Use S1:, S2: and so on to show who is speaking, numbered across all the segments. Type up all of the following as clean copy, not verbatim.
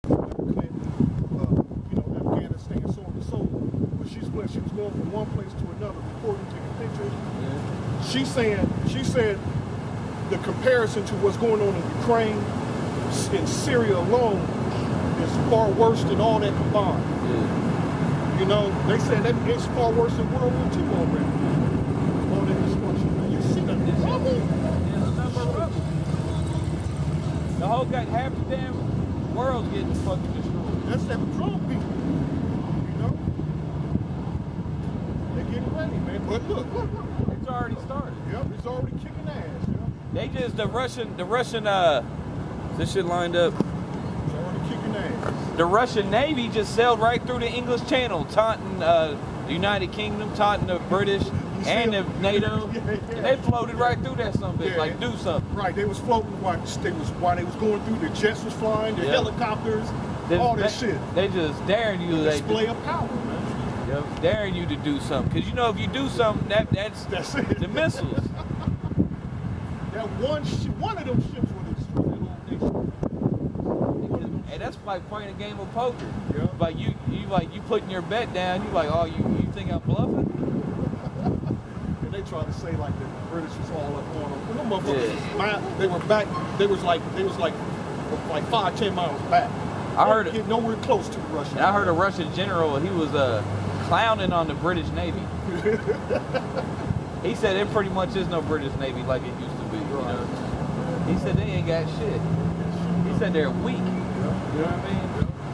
S1: Clinton, Afghanistan, so on and so on. But she was going from one place to another, recording, taking pictures. Yeah. She said the comparison to what's going on in Ukraine, in Syria alone, is far worse than all that combined. Yeah. You know, they said that it's far worse than World War II already. All that destruction. You see that rubble?
S2: The whole guy, half the damn world's getting fucking destroyed.
S1: That's them drunk people. You know? They're getting ready, man. But look.
S2: It's already started.
S1: Yep, it's already kicking ass, yep.
S2: They just, the Russian, this shit lined up.
S1: It's already kicking ass.
S2: The Russian Navy just sailed right through the English Channel, taunting the United Kingdom, taunting the British and the NATO. Yeah. And they floated right through that son bitch, like do something.
S1: Right, they was floating while they was going through. The jets was flying, the helicopters, all that shit.
S2: They just daring you.
S1: The display of power, man.
S2: Yep, daring you to do something. Because you know if you do something, that's it. The missiles.
S1: That one of them ships would destroy that whole nation.
S2: And that's like playing a game of poker.
S1: Yeah.
S2: Like you putting your bet down. You like, oh, you think I'm bluffing?
S1: And they try to say like the British was all up on them. Them motherfuckers, they were back. They was like 5-10 miles back.
S2: I heard
S1: get nowhere close to the Russians.
S2: And I heard a Russian general. He was clowning on the British Navy. He said there pretty much is no British Navy like it used to be. You know? He said they ain't got shit. He said they're weak. You know what I mean?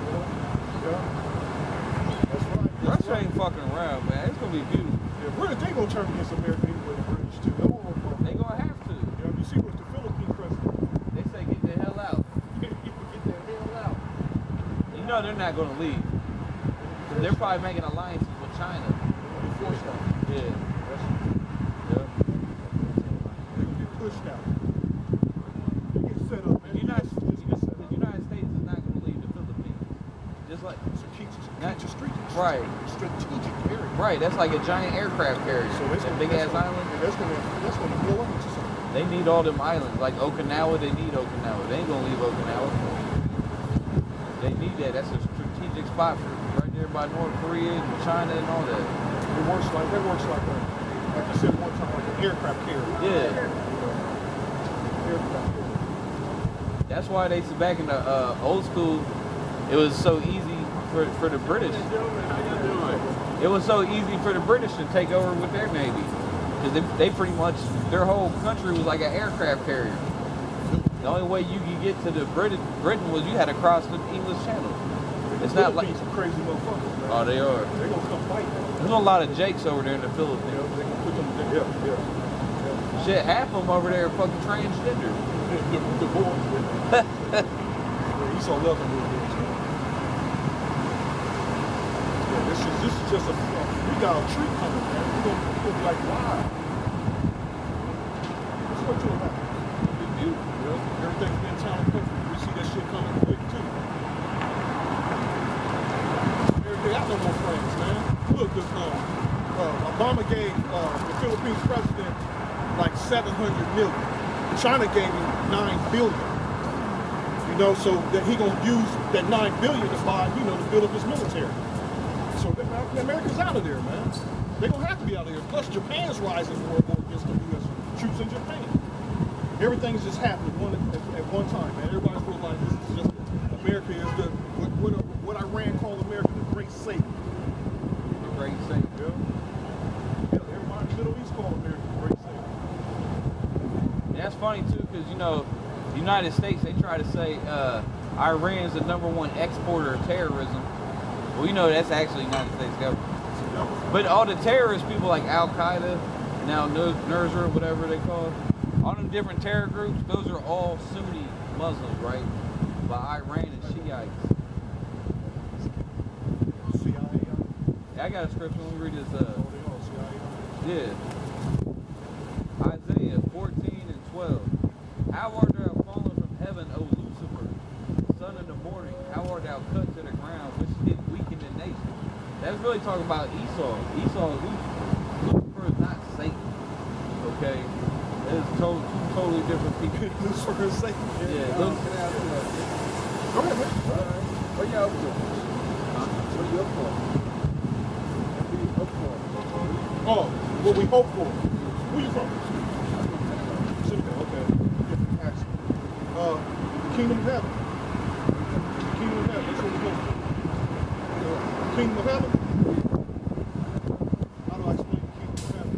S1: That's right.
S2: Russia ain't fucking around, man. It's gonna be beautiful.
S1: Yeah, British, they gonna turn against America anyway, the British too.
S2: They gonna have to.
S1: Yeah, you see what the Philippine president.
S2: They say get the hell out.
S1: Get the hell out.
S2: You know they're not gonna leave. They're probably making alliances with China. Yeah.
S1: They're gonna get pushed out. They get set up, man.
S2: The United States is not gonna leave the Philippines. Just like
S1: right.
S2: Strategic area. Right, that's like a giant aircraft carrier. So that's a big ass island.
S1: That's gonna blow up into something.
S2: They need all them islands. Like Okinawa, they need Okinawa. They ain't gonna leave Okinawa. They need that. That's a strategic spot for right there by North Korea and China and all that.
S1: It works like I said one time, like an aircraft carrier.
S2: Yeah.
S1: Aircraft carrier.
S2: That's why they said back in the old school, it was so easy for the British. It was so easy for the British to take over with their navy, because they pretty much, their whole country was like an aircraft carrier. The only way you could get to the Britain was you had to cross the English Channel. It's not like
S1: some crazy motherfuckers, man.
S2: Oh, they are.
S1: They gonna come fight.
S2: There's a lot of Jakes over there in the Philippines.
S1: Yeah, they gonna put them there. Yeah.
S2: Shit, half of them over there are fucking transgender.
S1: The boys. Yeah, Esau love them little boys. Yeah, this is just a. We got a treat coming, man. We're gonna be like, wow. Let's go to it now. It's beautiful, you know. Everything's been town and country. We see that shit coming quick too. Every day I no more friends, man. Look, this Obama gave the Philippines president like 700 million. China gave him 9 billion. You know, so that he gonna use that 9 billion to buy, you know, to build up his military. So America's out of there, man. They're gonna have to be out of there. Plus, Japan's rising more and more against the U.S. troops in Japan. Everything's just happening at one time, man. Everybody feels like this is just America is the what Iran called America the Great Satan.
S2: The Great Satan.
S1: Yeah. Everybody in the Middle East called America the Great Satan.
S2: And that's funny too, because you know, the United States, they try to say Iran's the #1 exporter of terrorism. Well, you know that's actually the United States government. But all the terrorist people like Al Qaeda, now Nusra, whatever they call it, all them different terror groups, those are all Sunni Muslims, right? By Iran and Shiites. I got a scripture. Let me read this. Yeah. Isaiah 14:12. How art thou fallen from heaven, O Lucifer, son of the morning? How art thou cut to the ground, which did weaken the nation? That's really talking about Esau. Esau is Lucifer. Lucifer is not Satan. Okay? It is totally different people.
S1: Lucifer is Satan.
S2: Yeah.
S1: Go ahead, man. All right.
S3: y'all up for? What are you up for? What are you up for?
S1: Oh, what we hope for. Where you from? Senegal, okay. Different accent. The kingdom of heaven. The kingdom of heaven, that's what we hope for. The kingdom of heaven? How do I explain the kingdom of heaven?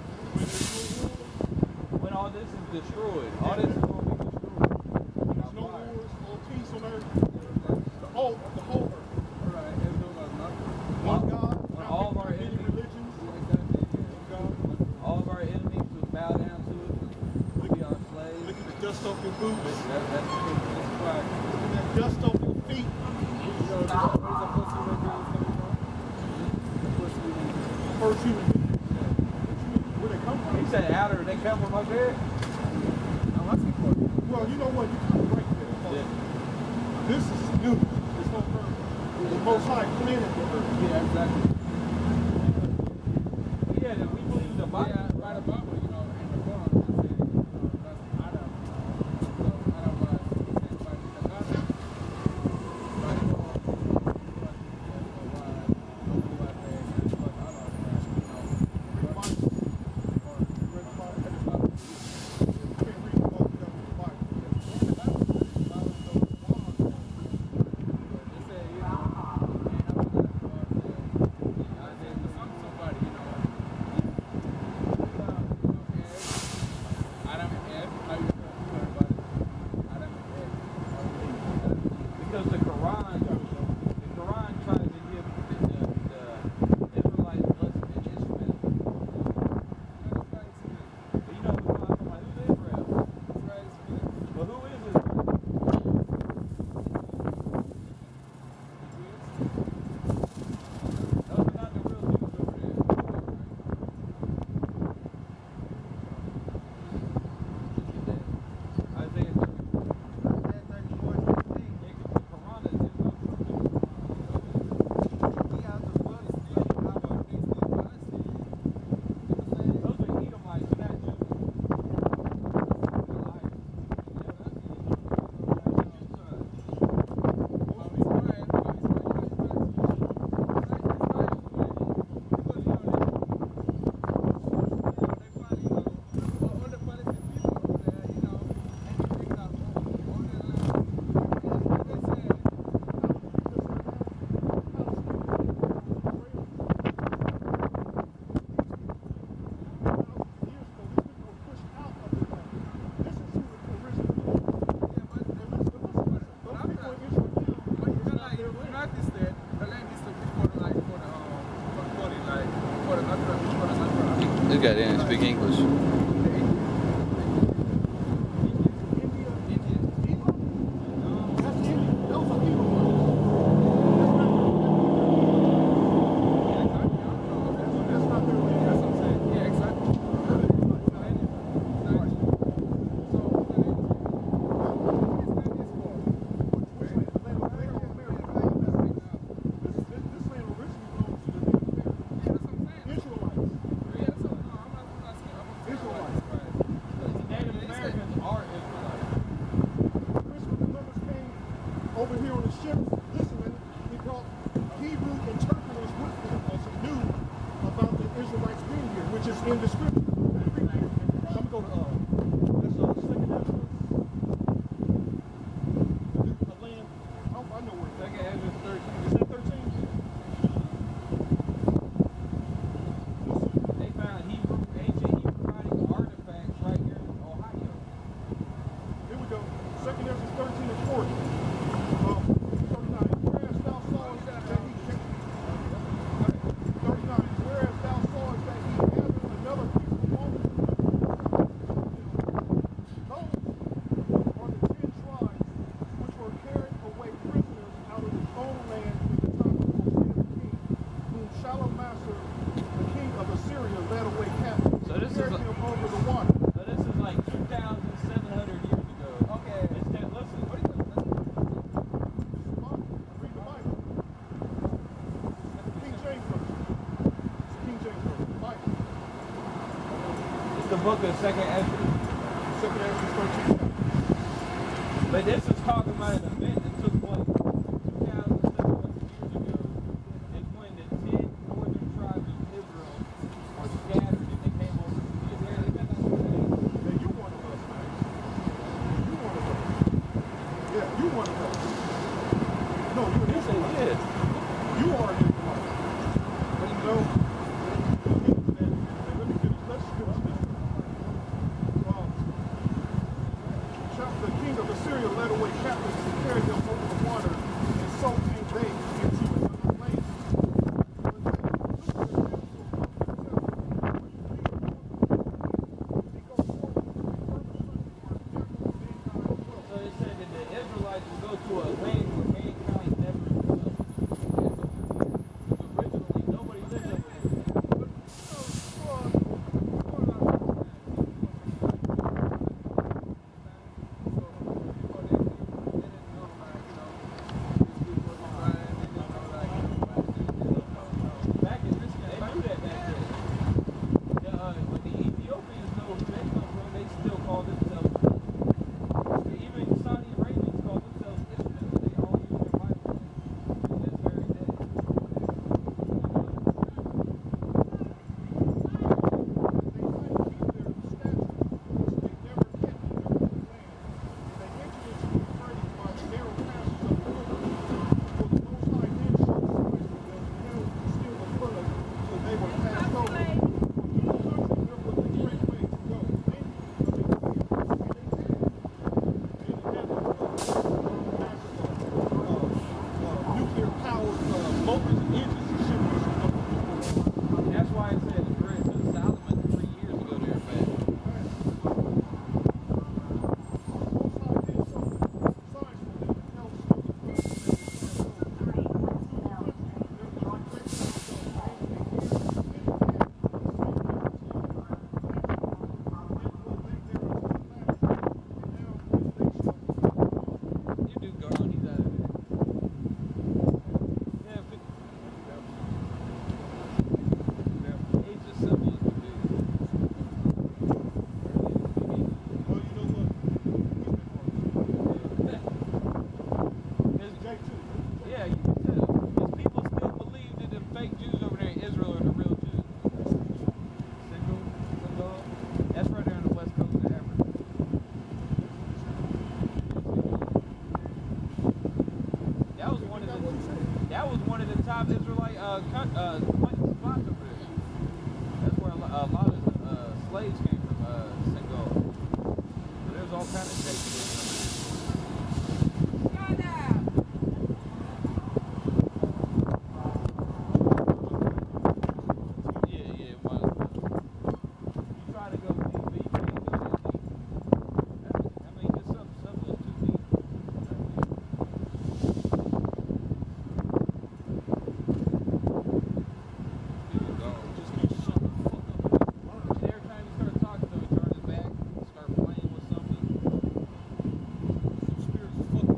S2: When all this is destroyed, all this is going to be destroyed.
S1: There's no wars, all peace on earth. The whole earth.
S3: Alright,
S1: One God,
S2: When all of our
S1: many
S2: enemies,
S1: religions. One God.
S2: all of our enemies will bow down to us, we'll be our slaves.
S1: Look at the dust off your boots.
S2: That's why.
S1: Look at that dust off your feet.
S3: where's the pussy where girls coming from? The pussy.
S1: First human being. Where they come from?
S2: He said outer, they come from up there?
S3: I'm asking for it.
S1: Well, you know what? You kind of right there.
S2: Yeah.
S1: This is new. This whole earth. The most high planet the earth.
S3: Yeah, exactly.
S2: Yeah, we believe the Bible.
S3: Yeah, right about it, you know, in the Quran, it says, you know, that's Adam. So Adam was sent by the God. Right?
S2: Because the Quran tries to give the Israelites blessing and Ishmael. But you know, we're talking about who's Israel? But who is Israel? Those are not the real Jews over there. Isaiah 34. This guy didn't speak English.
S1: Over here on the ship, listening, he brought Hebrew interpreters with him as he knew about the Israelites being here, which is in the scripture. I'm going to go to, that's second Ezra. A land, I know where it's at.
S2: Second Ezra 13.
S1: Is that 13?
S2: They found ancient Hebrew writing artifacts right here in Ohio.
S1: Here we go. Second Ezra 13 and 40.
S2: 2nd Ezra.
S1: 2nd Ezra 13.
S2: But this is talking about an event that took place 2,700 Yeah.
S1: You are an Israelite. But you know, let me finish. Let's finish this. The king of Assyria led away captives and carried them over the water, and so came they into another place.
S2: So it said that the Israelites would go to a land where mankind never dwelt. Originally, nobody lived up there. Back in this, they knew that back then. But the Ethiopians know who they come from. They still call themselves. Even Saudi Arabians call themselves Israel. They all use their Bible to this very day. That's why it said it's great. Because Solomon 3 years ago there, man. You do go on, he's out of there. Yeah, but it's as simple as we do. Yeah, you can tell. Because people still believe that the fake Jews over there in Israel are the real Jews. Single. That's right there on the west coast of Africa. That was one of the top Israelite spots over there. That's where a lot of slaves came from, Senegal. So there's all kind of shit. Yeah, might as well. You try to go deep, but you can't go that deep. I mean, just some of those too deep. People gone.
S1: Just can't shut the fuck up.
S2: Every time you start talking to him, he turn his back, start playing with something.
S1: Spirits fucking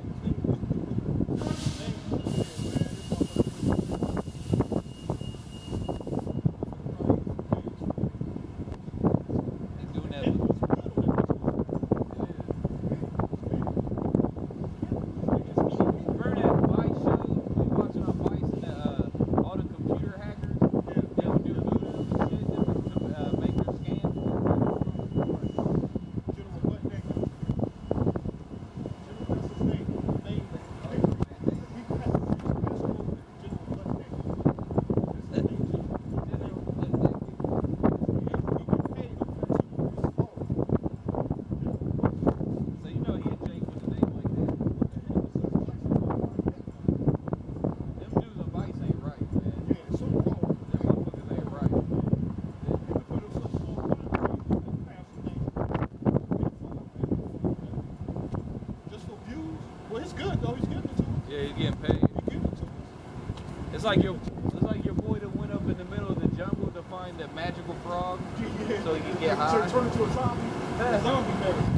S2: He's doing that. Remember that Vice show? We watching on Vice and all the computer hackers? They would do voodoo and shit to make their scam. So you know he a Jake with a name like that. Them dudes on Vice ain't right, man. Them motherfuckers ain't right.
S1: Just for views? Well, it's good though. He's giving it to us.
S2: Yeah, he's getting paid.
S1: He's giving it to us.
S2: It's like your boy that went up in the middle of the jungle to find the magical frog
S1: Yeah.
S2: so he can get high.
S1: Turn into a zombie.
S2: Yeah.
S1: A zombie medicine.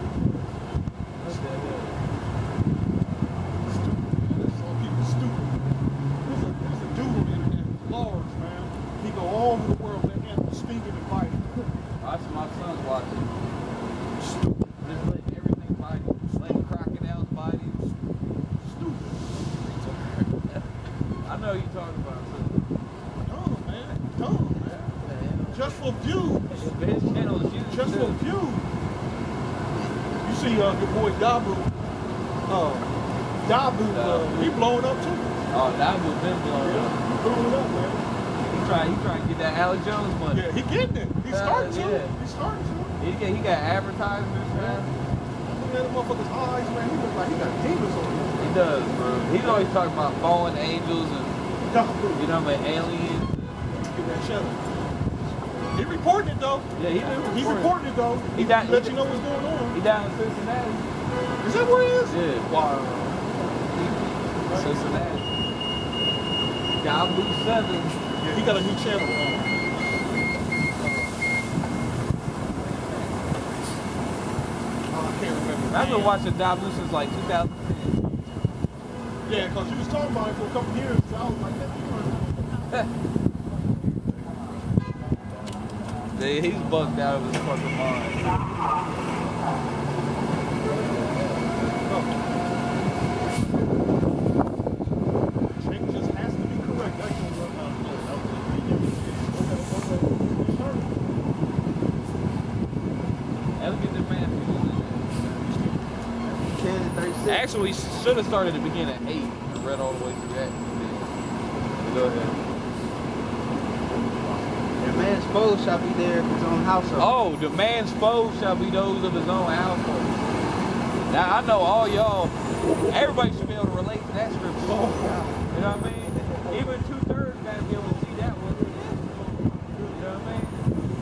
S1: Some people stupid. There's a dude in Florida, man. He go all over the world and animals stinging and biting.
S2: That's my son's watching.
S1: Stupid.
S2: Just letting everything bite him. Letting crocodiles bite him.
S1: Stupid.
S2: I know you're talking about something.
S1: Dumb, man. Dumb, man. Just for views.
S2: His channel is huge.
S1: Just
S2: too.
S1: for views. You see your boy Dabu. Dabu, he blowing up too.
S2: Oh Oh, that was been blown up.
S1: Blown it up, man.
S2: He trying to get that Alex Jones money.
S1: Yeah, he getting it. He's starting to.
S2: Yeah.
S1: He's starting to.
S2: He got advertisements, man.
S1: Look at the motherfucker's eyes, man. He looks like he got demons on him.
S2: He does, bro. He's always talking about fallen angels and, you know, like aliens.
S1: Get that cheddar. He reporting it, though.
S2: Yeah, he did.
S1: He's reporting it, though. He let you know what's going on.
S2: He down in Cincinnati.
S1: Is that where he is?
S2: Yeah.
S1: Wow.
S2: Cincinnati. God Blue 7.
S1: Yeah, he got a new channel on. I can't remember.
S2: I've been watching God Blue since like 2010.
S1: Yeah, because you was talking about it for a couple years. So I was like,
S2: Yeah, he's bugged out of his fucking mind.
S1: It just has to be correct. That's what we're about to
S2: Hey, look at the man.
S4: 10 and 36.
S2: Actually, we should have started at the beginning at 8 and read all the way through that. Yeah. Go ahead.
S4: The man's foes shall be there of his own household.
S2: Oh, the man's foes shall be those of his own household. Now, I know all y'all, everybody should be able to relate to that scripture. You know what I mean? Even 2/3 got to be able to see that one. You know what I mean?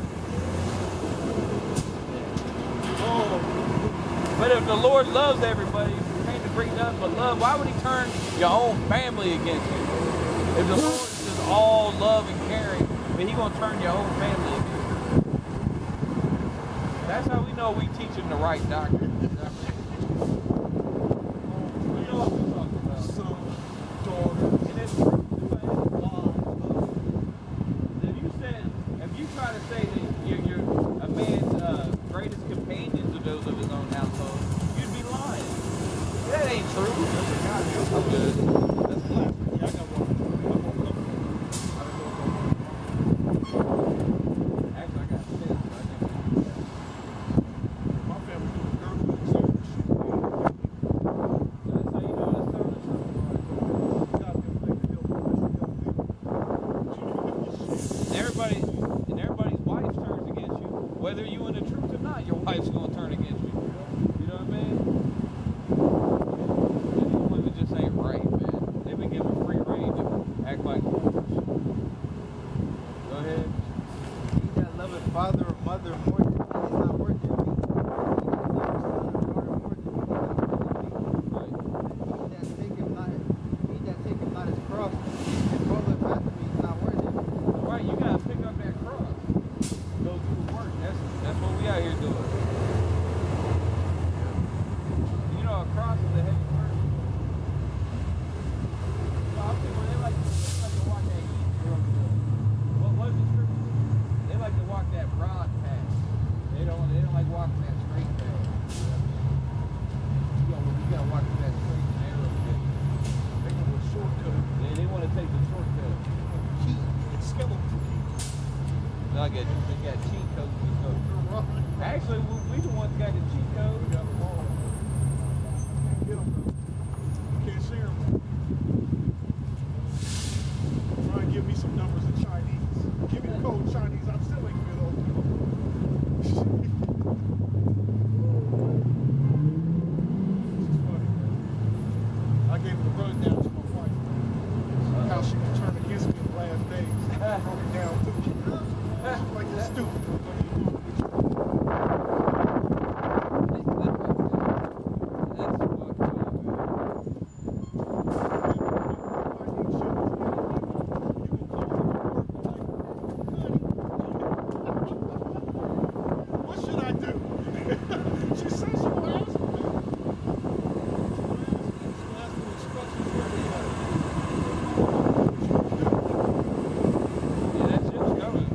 S1: Oh,
S2: But if the Lord loves everybody, came to bring nothing but love, why would he turn your own family against you? If the Lord is just all love and caring, but he gonna turn your own family against you. That's how we know we teaching the right doctrine. You know what I mean? You know what we're talking about.
S1: son, daughter.
S2: And it's true. If you try to say that you're a man's greatest companions are those of his own household, you'd be lying. That ain't true. I'm good.
S1: That's blasphemy. Yeah, I got one.
S2: Actually, I got 10.
S1: My family doing dirty with the same shit.
S2: That's how you know that's telling the truth.
S1: Goddamn thing to help
S2: And everybody's wife turns against you. Whether you in the truth or not, your wife's gonna turn against you. You know what I mean? And these women just ain't right, man. They've been given free rein to act like whores. Go ahead.
S4: He that loveth father or mother more than me is not worthy of me. He that loveth son or daughter more than me is not worthy of me.
S2: Right.
S4: He that taketh not his cross and followeth after me is not worthy of me.
S2: Right, you gotta pick up that cross. Go do the work. That's what we out here doing. You know, a cross is a heavy burden. So I think when they like to walk that easy road. What is the scripture? They like to walk that broad path. They don't like walking that straight path. You gotta walk that straight and narrow path.
S1: They go with shortcut.
S2: They want to take the shortcut.
S1: Key. It's skeleton key.
S2: They got cheat codes and stuff. Actually, we the ones that got the cheat code.
S1: We got them all. Get them though. Can't see them. Try and give me some numbers in Chinese. Give me the code in Chinese. I'm still ain't good old. This is funny, man. I gave it a rundown to my wife. How she would turn against me in the last days. I broke it down too. She's like, you're stupid. What should I do? She says she will ask me. She'll ask me instructions for
S2: Yeah, that shit's coming.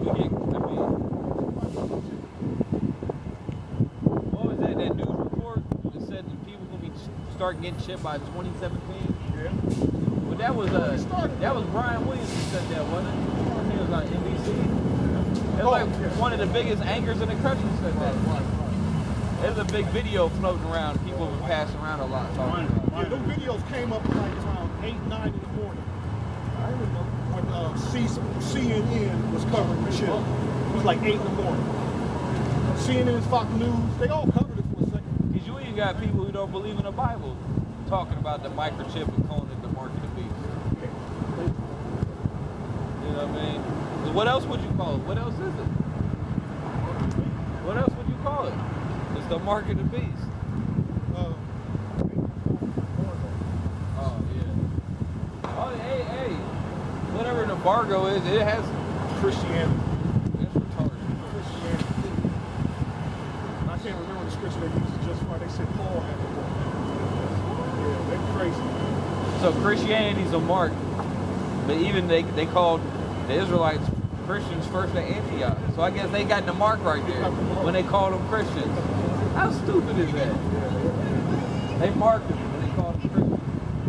S2: What was that news report that said that people gonna be start getting shit by 2017?
S1: Yeah.
S2: Well, that was Brian Williams who said that, wasn't it? He was on NBC. It was like one of the biggest anchors in the country said that. There's a big video floating around. People have been passing around a lot talking about it.
S1: Yeah, those videos came up like around 8, 9 in the morning. when CNN was covering the chip. It was like 8 in the morning. CNN, Fox News, they all covered it for a second.
S2: Because you even got people who don't believe in the Bible talking about the microchip and calling it the mark of the beast. You know what I mean? 'Cause what else would you call it? What else is it? What else would you call it? It's the mark of the beast. Oh, yeah. Oh, hey. Whatever an embargo is, it has
S1: Christianity.
S2: It's retarded.
S1: Christianity. I can't remember the scripture they used just fine. They said Paul had the book. Yeah, they're crazy.
S2: So Christianity's a mark, but even they called the Israelites Christians first at Antioch. So I guess they got the mark right there when they called them Christians. How stupid is that? They marked them when they called them Christians.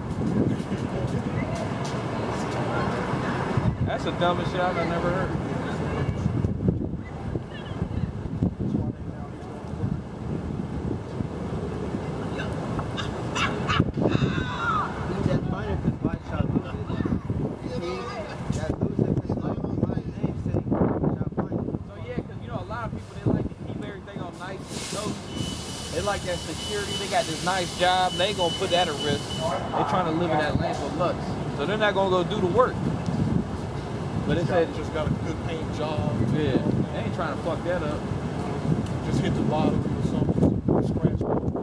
S2: That's the dumbest shit I've never heard.
S4: He that findeth his life shall lose it. He that loseth his life for my name's sake shall find it.
S2: So yeah, because you know a lot of people, they like to keep everything on nice and cozy. They like that security. They got this nice job. They ain't gonna put that at risk. They trying to live in that land of lux. So they're not gonna go do the work. But it said
S1: just got a good paying job.
S2: yeah, they ain't trying to fuck that up.
S1: Just hit the lottery or something. Scratch.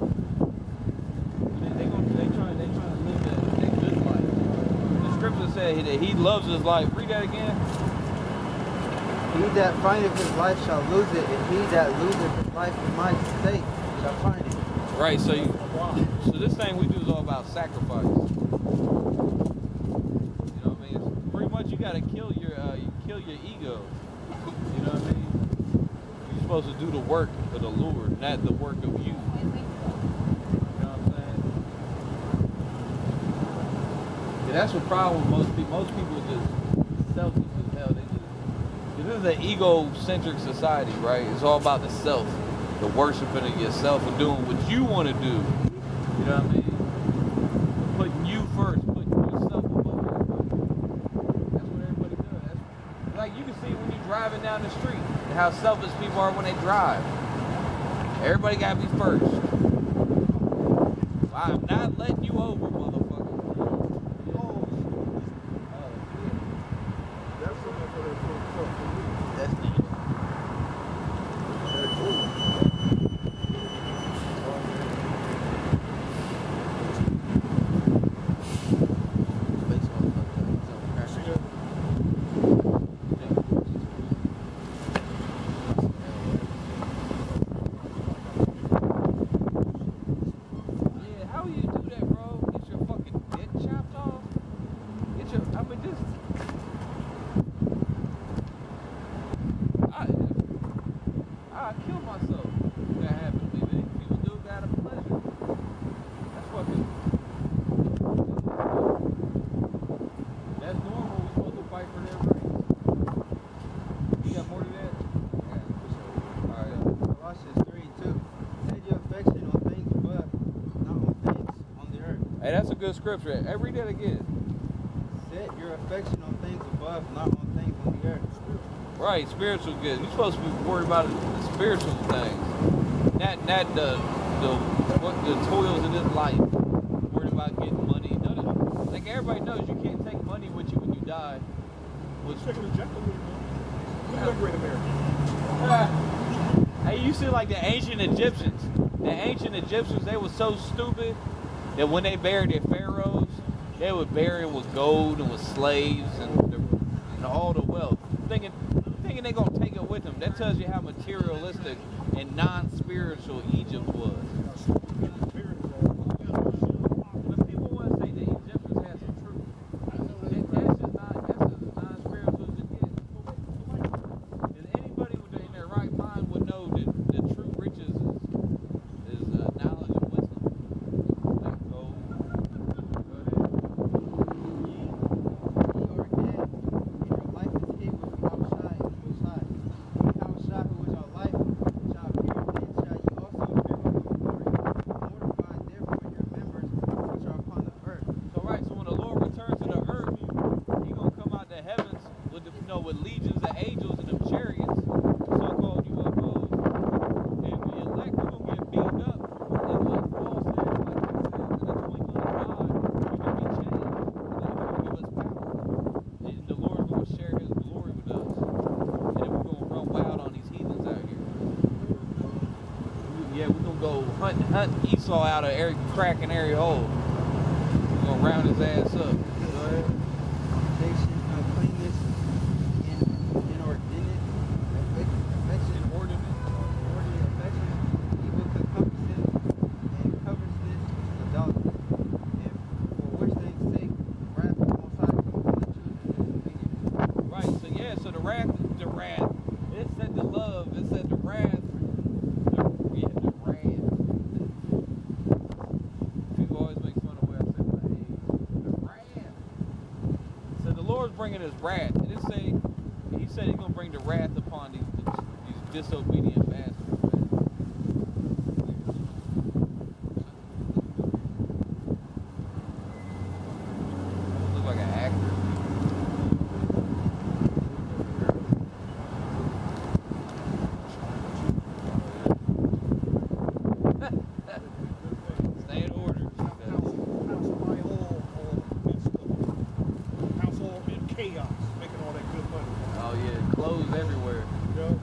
S2: They trying to live that good life. The scripture said that he loves his life. Read that again.
S4: He that findeth his life shall lose it, and he that loseth his life for my sake shall find it.
S2: Right. So this thing we do is all about sacrifice. You know what I mean? It's pretty much you got to kill your ego. You know what I mean? You're supposed to do the work of the Lord, not the work of you. You know what I'm saying? Yeah, that's the problem with most people. Most people are just selfish as hell. This is an egocentric society, right? It's all about the self, the worshiping of yourself and doing what you want to do. You know what I mean? Putting you first, putting yourself above everybody. That's what everybody does. That's, like you can see when you're driving down the street, how selfish people are when they drive. Everybody got to be first. I'm not letting you over, motherfucker.
S1: That's something for their
S4: That's neat.
S2: Hey, that's a good scripture. Hey, read that again.
S4: Set your affection on things above, not on things on the earth.
S2: Right, spiritual good. You're supposed to be worried about the spiritual things, not the toils of this life. Worried about getting money. Like everybody knows, you can't take money with you when you die.
S1: Let's take an ejector with you, man. Look at Great America.
S2: Hey, you see like the ancient Egyptians. The ancient Egyptians, they were so stupid that when they buried their pharaohs, they would bury them with gold and with slaves and all the wealth. Thinking they're going to take it with them. That tells you how materialistic and non-spiritual Egypt was. But people want to say the Egyptians had some truth. That's as non-spiritual as it gets. And anybody in their right mind would know that the true riches is knowledge and wisdom. Like gold. hunt Esau out of every crack and every hole. We're gonna round his ass up. Go ahead.
S4: Fornication, uncleanness, inordinate affection, inordinate affection, evil concupiscence, and covetousness, adultery. And for which things sake, wrath of the Most High comes on the children of disobedience.
S2: Right. So yeah. So the wrath. It said the love. It said the wrath. The wrath. People always make fun of where I say my age. The wrath. So the Lord's bringing His wrath, and it say He said He's gonna bring the wrath upon these disobedient bastards. Man. Look like an actor. Stay in order.
S1: House all in chaos, making all that good money.
S2: Oh yeah, clothes everywhere.
S1: You know?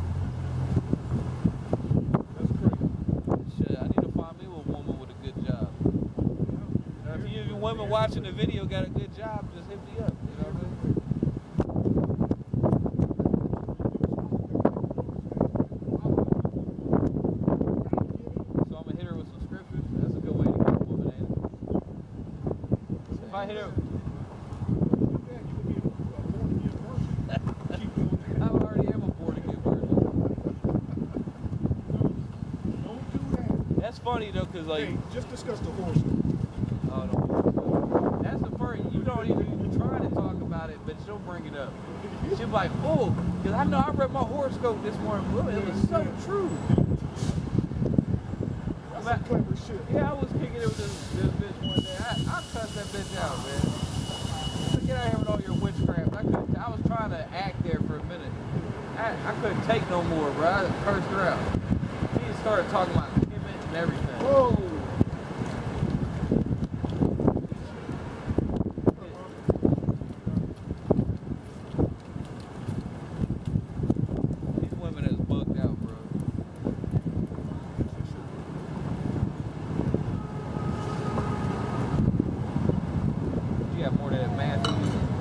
S1: That's crazy.
S2: Shit, I need to find me a woman with a good job. Now, if you women watching the video got a good job, just hit me up. You know what I mean? So I'm gonna hit her with some scriptures. That's a good way to get a woman in. If I hit her, I already am a born again virgin.
S1: Don't do that.
S2: That's funny though, cause like,
S1: Hey, just discuss the horoscope.
S2: oh no, that's the first. You don't even try to talk about it, but she'll bring it up. She'll be like, oh, cause I know I read my horoscope this morning. Well, it was so true.
S1: That's some clever shit.
S2: Yeah, I was kicking it with this bitch one day. I cussed that bitch out, man. Get out of here with all your witchcraft. I was trying to act there for a minute. I couldn't take no more, bro. I cursed her out. She just started talking about pivot and everything.
S1: Whoa.
S2: These women is bugged out, bro. You got more than that Matthew.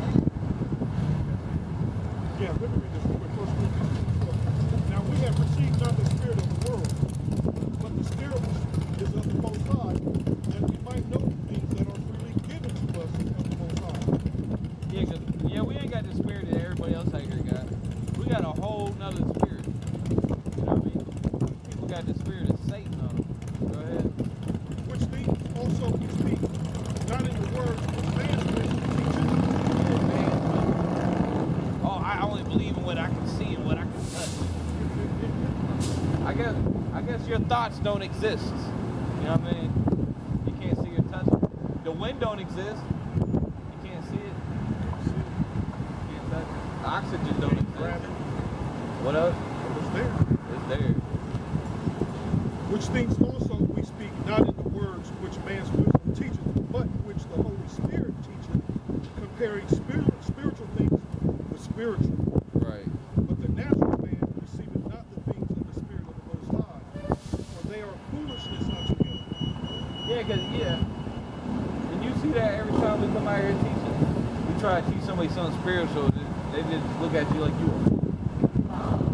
S1: Yeah, let me read this real quick. First Corinthians 2:12. Now we have received not the spirit of the world, but the spirit which is of the Most High, that we might know the things that are freely given to us of the Most High.
S2: Yeah, cause we ain't got the spirit that everybody else out here got. We got a whole nother spirit. You know what I mean? People got the spirit of Satan on them. Go ahead.
S1: Which things also we speak, not in the words which man's wisdom teaches,
S2: Oh, I only believe in what I can see and what I can touch. I guess your thoughts don't exist. You know what I mean? You can't see or touch it. The wind don't exist. You can't see it. You can't touch it. The oxygen don't
S1: grab
S2: exist.
S1: it.
S2: What else?
S1: It's there.
S2: It's there.
S1: Which things also we speak, not in the words which man's wisdom teaches, but which the Holy Spirit teaches, comparing spiritual things with spiritual.
S2: Right.
S1: But the natural man receiveth not the things of the Spirit of the Most High, for they are foolishness unto him.
S2: Yeah, and you see that every time we come out here teaching. We try to teach somebody something spiritual, they just look at you like you are.